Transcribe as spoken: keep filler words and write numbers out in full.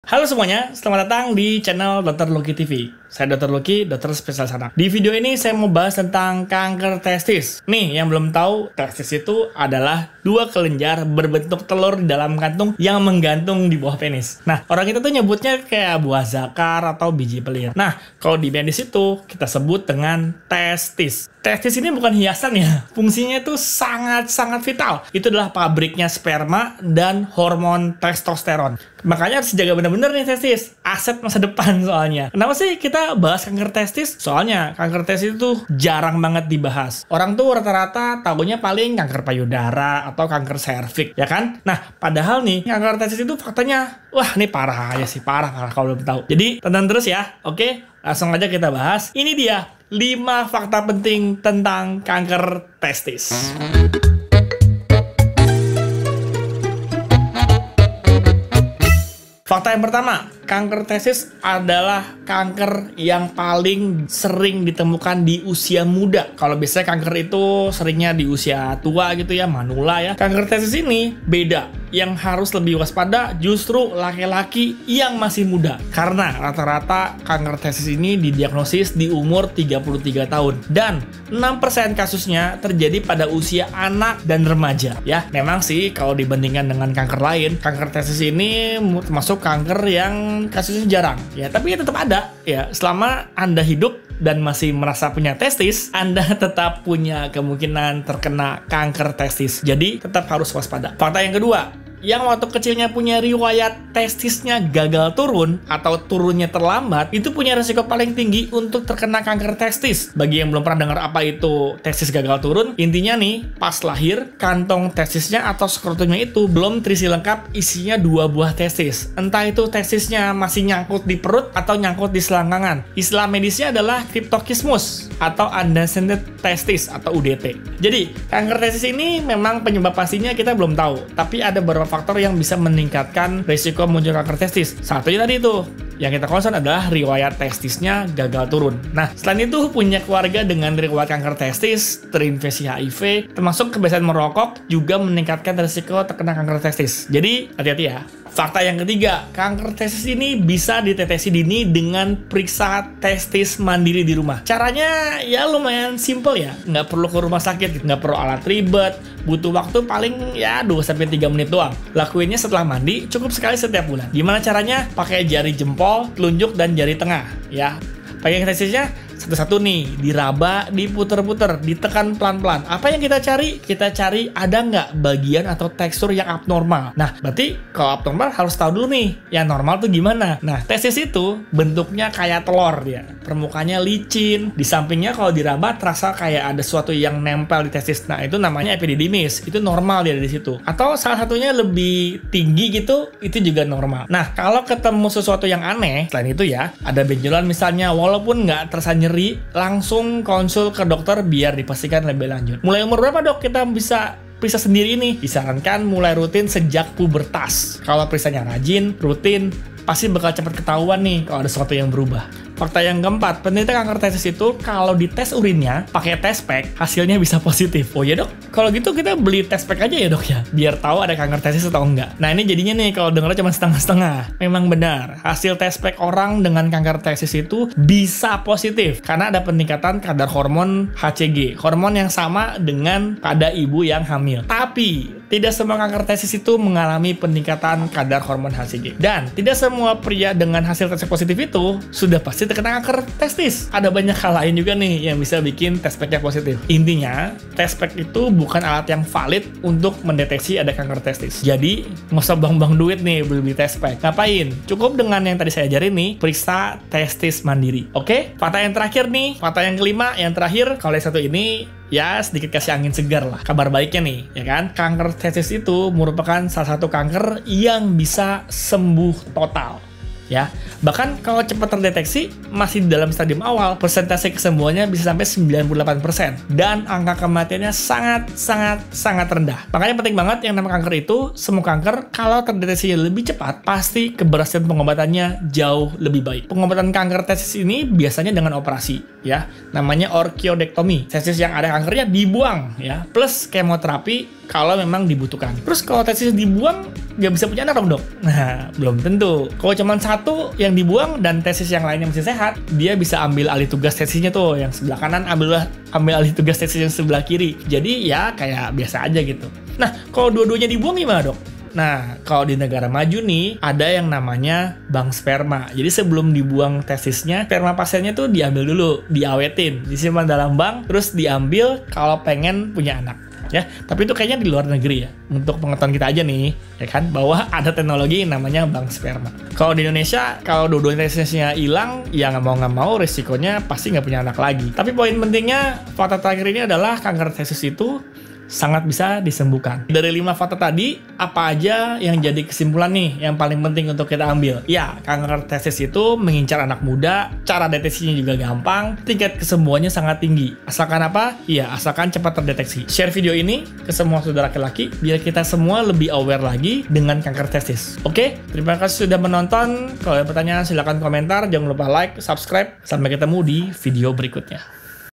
Halo semuanya, selamat datang di channel Dokter Lucky T V. Saya Dokter Lucky, dokter spesialis anak. Di video ini saya mau bahas tentang kanker testis. Nih, yang belum tahu, testis itu adalah dua kelenjar berbentuk telur di dalam kantung yang menggantung di bawah penis. Nah, orang kita tuh nyebutnya kayak buah zakar atau biji pelir. Nah, kalau di medis itu kita sebut dengan testis. Testis ini bukan hiasan ya, fungsinya itu sangat-sangat vital. Itu adalah pabriknya sperma dan hormon testosteron. Makanya harus dijaga benar-benar nih testis, aset masa depan soalnya. Kenapa sih kita bahas kanker testis? Soalnya kanker testis itu jarang banget dibahas. Orang tuh rata-rata tahunya paling kanker payudara atau kanker serviks, ya kan? Nah, padahal nih kanker testis itu faktanya, wah ini parah aja sih, parah, parah kalau belum tahu. Jadi tonton terus ya, oke? Langsung aja kita bahas. Ini dia lima fakta penting tentang kanker testis. Fakta yang pertama, kanker testis adalah kanker yang paling sering ditemukan di usia muda. Kalau biasanya kanker itu seringnya di usia tua gitu ya, manula ya. Kanker testis ini beda. Yang harus lebih waspada justru laki-laki yang masih muda. Karena rata-rata kanker testis ini didiagnosis di umur tiga puluh tiga tahun. Dan enam persen kasusnya terjadi pada usia anak dan remaja. Ya, memang sih kalau dibandingkan dengan kanker lain, kanker testis ini termasuk kanker yang kasusnya jarang. Ya, tapi ya tetap ada. Ya, selama Anda hidup dan masih merasa punya testis, Anda tetap punya kemungkinan terkena kanker testis. Jadi, tetap harus waspada. Fakta yang kedua, yang waktu kecilnya punya riwayat testisnya gagal turun atau turunnya terlambat, itu punya risiko paling tinggi untuk terkena kanker testis. Bagi yang belum pernah dengar apa itu testis gagal turun, intinya nih, pas lahir, kantong testisnya atau skrotumnya itu belum terisi lengkap isinya dua buah testis. Entah itu testisnya masih nyangkut di perut atau nyangkut di selangkangan. Istilah medisnya adalah cryptorchidismus atau undecided testis atau U D T. Jadi, kanker testis ini memang penyebab pastinya kita belum tahu, tapi ada beberapa faktor yang bisa meningkatkan risiko muncul kanker testis. Satunya tadi itu, yang kita concern adalah riwayat testisnya gagal turun. Nah, selain itu punya keluarga dengan riwayat kanker testis, terinfeksi H I V, termasuk kebiasaan merokok juga meningkatkan risiko terkena kanker testis. Jadi, hati-hati ya. Fakta yang ketiga, kanker testis ini bisa dideteksi dini dengan periksa testis mandiri di rumah. Caranya ya lumayan simple ya, nggak perlu ke rumah sakit, nggak perlu alat ribet, butuh waktu paling ya dua sampai tiga menit doang. Lakuinnya setelah mandi, cukup sekali setiap bulan. Gimana caranya? Pakai jari jempol, telunjuk, dan jari tengah ya. Pakai testisnya satu-satu nih, diraba, diputer-puter, ditekan pelan-pelan. Apa yang kita cari? Kita cari ada nggak bagian atau tekstur yang abnormal. Nah, berarti kalau abnormal harus tahu dulu nih, yang normal tuh gimana. Nah, testis itu bentuknya kayak telur dia. Permukaannya licin, di sampingnya kalau diraba terasa kayak ada sesuatu yang nempel di testis. Nah, itu namanya epididymis. Itu normal dia di situ. Atau salah satunya lebih tinggi gitu, itu juga normal. Nah, kalau ketemu sesuatu yang aneh, selain itu ya, ada benjolan misalnya, walaupun nggak terasa nyeri, langsung konsul ke dokter biar dipastikan lebih lanjut. Mulai umur berapa dok kita bisa periksa sendiri ini? Disarankan mulai rutin sejak pubertas. Kalau periksanya rajin, rutin, pasti bakal cepat ketahuan nih kalau ada sesuatu yang berubah. Fakta yang keempat, penderita kanker testis itu kalau dites urinnya pakai test pack, hasilnya bisa positif. Oh ya dok, kalau gitu kita beli test pack aja ya dok ya, biar tahu ada kanker testis atau enggak. Nah ini jadinya nih kalau dengarnya cuma setengah-setengah. Memang benar, hasil test pack orang dengan kanker testis itu bisa positif karena ada peningkatan kadar hormon H C G, hormon yang sama dengan pada ibu yang hamil. Tapi tidak semua kanker testis itu mengalami peningkatan kadar hormon H C G. Dan tidak semua pria dengan hasil tes positif itu sudah pasti terkena kanker testis. Ada banyak hal lain juga nih yang bisa bikin test pack-nya positif. Intinya, test pack itu bukan alat yang valid untuk mendeteksi ada kanker testis. Jadi, nggak usah bang-bang duit nih beli test pack. Ngapain? Cukup dengan yang tadi saya ajarin nih, periksa testis mandiri. Oke? Fakta yang terakhir nih, fakta yang kelima, yang terakhir, kalau yang satu ini ya sedikit kasih angin segar lah. Kabar baiknya nih, ya kan? Kanker testis itu merupakan salah satu kanker yang bisa sembuh total. ya. Bahkan kalau cepat terdeteksi masih di dalam stadium awal, persentase kesembuhannya bisa sampai sembilan puluh delapan persen dan angka kematiannya sangat sangat sangat rendah. Makanya penting banget yang namanya kanker itu, semua kanker kalau terdeteksi lebih cepat pasti keberhasilan pengobatannya jauh lebih baik. Pengobatan kanker testis ini biasanya dengan operasi, ya, namanya orchiodektomi. Testis yang ada kankernya dibuang, ya, plus kemoterapi kalau memang dibutuhkan. Terus kalau testis dibuang, nggak bisa punya anak dong, dok? Nah, belum tentu. Kalau cuma satu yang dibuang dan testis yang lainnya masih sehat, dia bisa ambil alih tugas testisnya tuh, yang sebelah kanan ambil ambil alih tugas testis yang sebelah kiri. Jadi ya kayak biasa aja gitu. Nah, kalau dua-duanya dibuang gimana, dok? Nah, kalau di negara maju nih, ada yang namanya bank sperma. Jadi sebelum dibuang testisnya, sperma pasiennya tuh diambil dulu, diawetin, disimpan dalam bank, terus diambil kalau pengen punya anak. Ya, tapi itu kayaknya di luar negeri ya. Untuk pengetahuan kita aja nih, ya kan, bahwa ada teknologi yang namanya bank sperma. Kalau di Indonesia, kalau dua-duanya testisnya hilang, ya nggak mau nggak mau resikonya pasti nggak punya anak lagi. Tapi poin pentingnya, fakta terakhir ini adalah kanker testis itu sangat bisa disembuhkan. Dari lima fakta tadi, apa aja yang jadi kesimpulan nih yang paling penting untuk kita ambil? Ya, kanker testis itu mengincar anak muda, cara deteksinya juga gampang, tingkat kesembuhannya sangat tinggi. Asalkan apa? Iya, asalkan cepat terdeteksi. Share video ini ke semua saudara laki-laki, biar kita semua lebih aware lagi dengan kanker testis. Oke, terima kasih sudah menonton. Kalau ada pertanyaan silahkan komentar, jangan lupa like, subscribe. Sampai ketemu di video berikutnya.